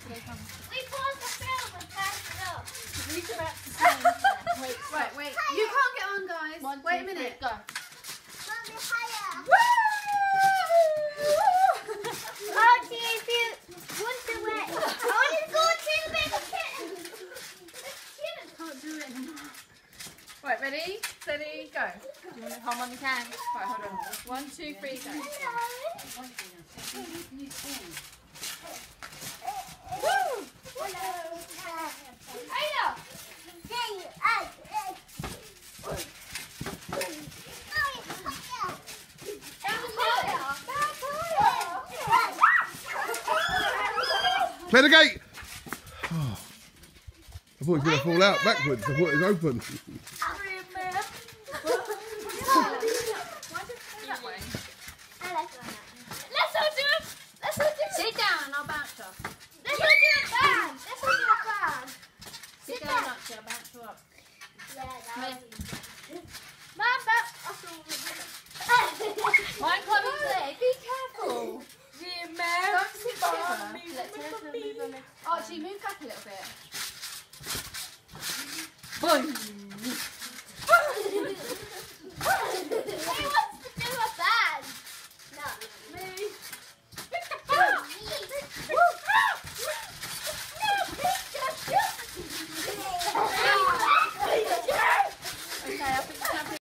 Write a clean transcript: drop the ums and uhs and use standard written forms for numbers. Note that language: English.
they come. We paused the film and passed it up. Reach about to stand. Wait, Wait. You can't get on, guys. 1, 2, wait a minute. 3, go. Mommy, higher. Woo! Archie, if you want to wet, I want to go to the big kitten. Can't do it anymore. Right, ready, steady, go. Do you want to hold on the can? Right, hold on. 1, 2, 3, go. Woo! Play the gate! Oh. I thought it was going to fall out backwards. I thought it was open. Sit down and I'll bounce you up. Let's all do a band. Let's all do a band. Sit down, Archie, I'll bounce you up. Mum, One coming today. Be careful. Don't sit together. Let Teresa move her legs. Archie, move back a little bit. Boom.